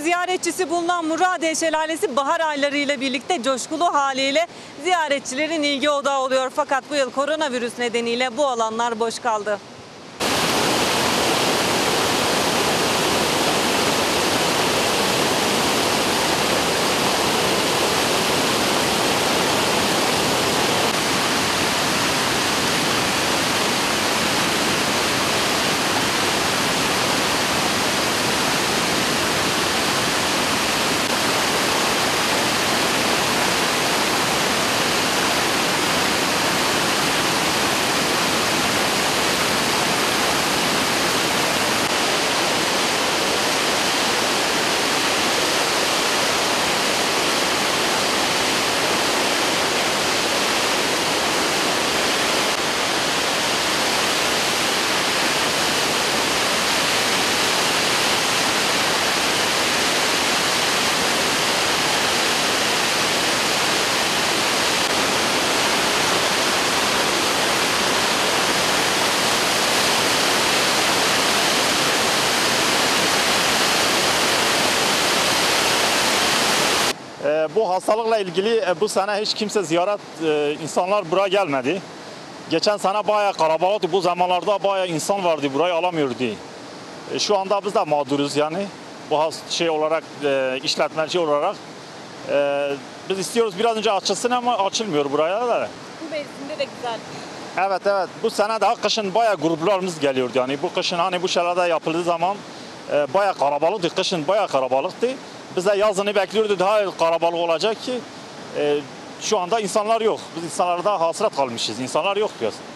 ziyaretçisi bulunan Muradiye Şelalesi bahar aylarıyla birlikte coşkulu haliyle ziyaretçilerin ilgi odağı oluyor. Fakat bu yıl koronavirüs nedeniyle bu alanlar boş kaldı. Bu hastalıkla ilgili bu sene hiç kimse insanlar buraya gelmedi. Geçen sene bayağı kalabalıktı. Bu zamanlarda bayağı insan vardı, burayı alamıyordu. Şu anda biz de mağduruz yani. Bu işletmeci olarak. Biz istiyoruz biraz önce açılsın ama açılmıyor buraya da. Bu mevsimde de güzel. Evet. Bu sene daha kışın bayağı gruplarımız geliyordu yani. Bu kışın hani bu şelale yapıldığı zaman bayağı kalabalıktı. Kışın bayağı kalabalıktı. Biz de yazını bekliyorduk, daha kalabalık olacak ki şu anda insanlar yok. Biz insanlarda hasret kalmışız. İnsanlar yok biraz.